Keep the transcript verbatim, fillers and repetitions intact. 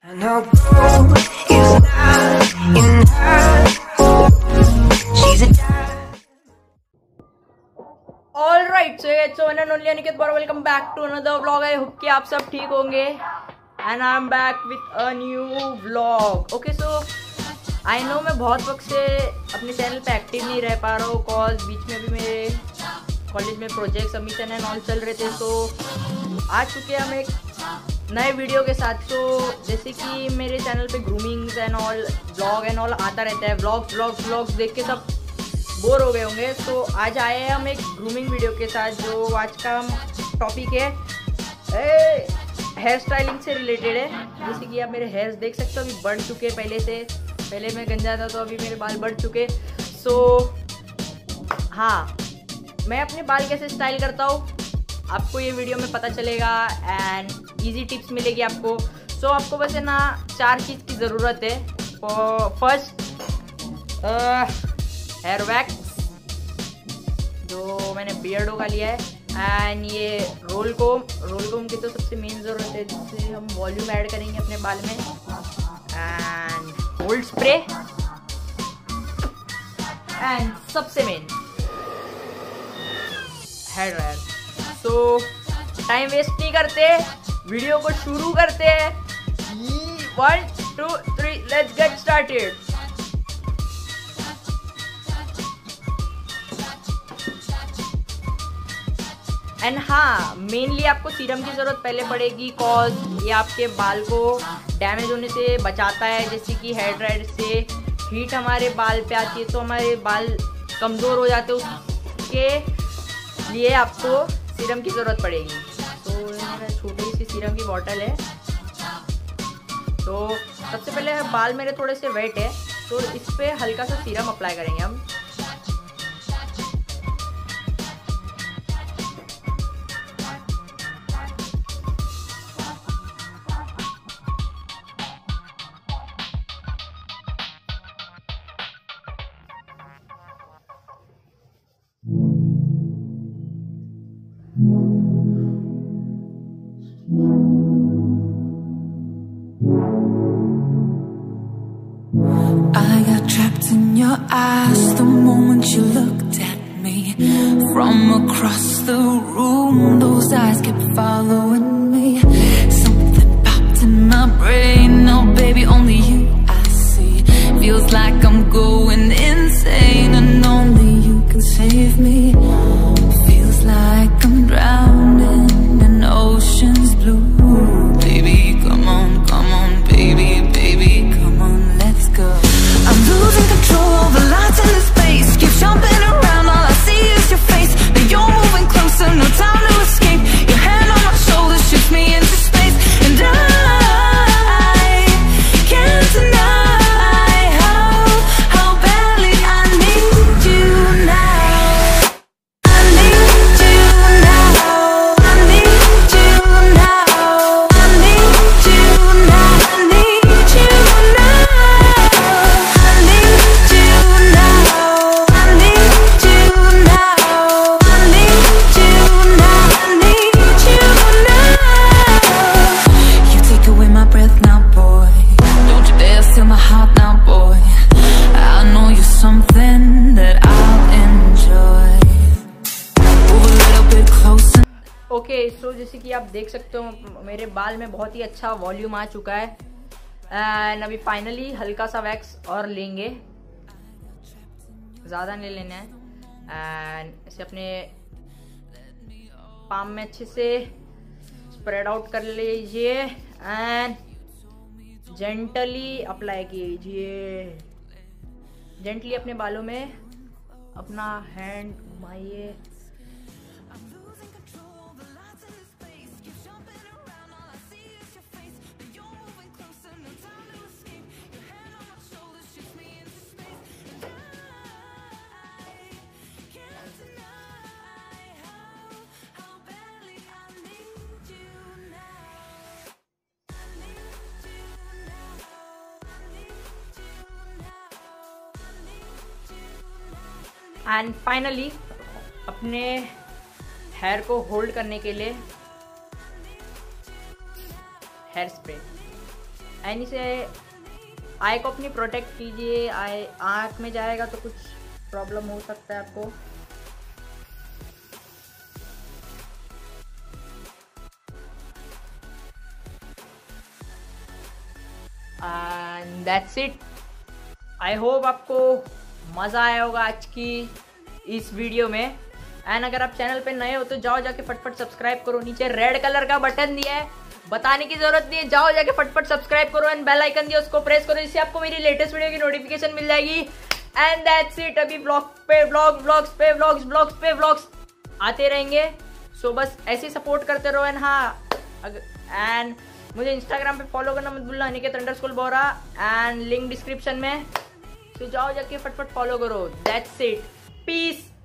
All right, so it's one and only Aniket Bor, welcome back to another vlog. I hope कि आप सब ठीक होंगे and I am back with a new vlog. Okay, so I know मैं बहुत वक्त से अपने चैनल पे एक्टिव नहीं रह पा रहा हूँ, कॉज बीच में भी मेरे कॉलेज में प्रोजेक्ट सबमिशन एंड ऑल चल रहे थे। तो आ चुके हम एक नए वीडियो के साथ। तो जैसे कि मेरे चैनल पे groomings and all vlog and all आता रहता है, व्लॉग्स व्लॉग्स व्लॉग्स देख के सब बोर हो गए होंगे। तो आज आए हैं हम एक ग्रूमिंग वीडियो के साथ। जो आज का टॉपिक है हेयर स्टाइलिंग से रिलेटेड है। जैसे कि आप मेरे हेयर्स देख सकते हो, अभी बढ़ चुके पहले से। पहले मैं गंजा था तो अभी मेरे बाल बढ़ चुके। सो हाँ, मैं अपने बाल कैसे स्टाइल करता हूँ आपको ये वीडियो में पता चलेगा एंड इजी टिप्स मिलेगी आपको। सो so, आपको बस है ना चार चीज़ की ज़रूरत है। फर्स्ट, हेयर वैक्स जो मैंने बियर्डो का लिया है, एंड ये रोल कोम। रोल कोम की तो सबसे मेन ज़रूरत है, जिससे हम वॉल्यूम ऐड करेंगे अपने बाल में। एंड गोल्ड स्प्रे, एंड सबसे मेन हेयर ड्रायर। तो टाइम वेस्ट नहीं करते, वीडियो को शुरू करते हैं। One two three, let's get started. And हाँ, मेनली आपको सीरम की ज़रूरत पहले पड़ेगी, कॉज ये आपके बाल को डैमेज होने से बचाता है। जैसे कि हेयर ड्रायर से हीट हमारे बाल पे आती है तो हमारे बाल कमज़ोर हो जाते हैं, उसके लिए आपको सीरम की ज़रूरत पड़ेगी। तो मेरा छोटी सी सीरम की बॉटल है। तो सबसे पहले बाल मेरे थोड़े से वेट है, तो इस पर हल्का सा सीरम अप्लाई करेंगे हम। I got trapped in your eyes the moment you looked at me. From across the room, those eyes kept following me. Something popped in my brain, now baby only you I see. Feels like I'm going insane and only you can save me. Feels like I'm drowning in ocean's blue. Baby, come on, come on, baby, baby, come on, let's go. I'm losing control over lights in the space. Keep jumping around, all I see is your face. Now you're moving closer, no time to escape. Your hand on my shoulder shoots me into space, and I can't deny how, how badly I need you now. I need you now. I need you now. I need you now. I need you now. I need you now. I need you now. I need you now. I need you now. You take away my breath now, boy. Don't you dare steal my heart now, boy. I know you're something that I'll enjoy. Move a little bit closer. Okay, so जैसे कि आप देख सकते हो मेरे बाल में बहुत ही अच्छा वॉल्यूम आ चुका है। एंड अभी फाइनली हल्का सा वैक्स और लेंगे, ज़्यादा नहीं लेना है। एंड इसे अपने पाम में अच्छे से स्प्रेड आउट कर लीजिए एंड जेंटली अप्लाई कीजिए। जेंटली अपने बालों में अपना हैंड घुमाइए। एंड फाइनली अपने हेयर को होल्ड करने के लिए हेयर स्प्रे। एनी से आई को अपनी प्रोटेक्ट कीजिए। आई आँख में जाएगा तो कुछ प्रॉब्लम हो सकता है आपको। And that's it. I hope आपको मज़ा आया होगा आज की इस वीडियो में। एंड अगर आप चैनल पे नए हो तो जाओ जाके फटफट सब्सक्राइब करो। नीचे रेड कलर का बटन दिया है, बताने की जरूरत नहीं है, जाओ जाके फटफट सब्सक्राइब करो। एंड बेल आइकन दिया, उसको प्रेस करो, जिससे आपको मेरी लेटेस्ट वीडियो की नोटिफिकेशन मिल जाएगी। And that's it. अभी ब्लॉग पे ब्लॉग ब्लॉग्स पे ब्लॉग्स ब्लॉग्स पे ब्लॉग्स आते रहेंगे। सो बस ऐसे सपोर्ट करते रहो। एंड हाँ, एंड मुझे इंस्टाग्राम पे फॉलो करना मत भूलना, Aniket underscore Bora, and link description में। तो जाओ जाके फटफट फॉलो करो। That's it. पीस।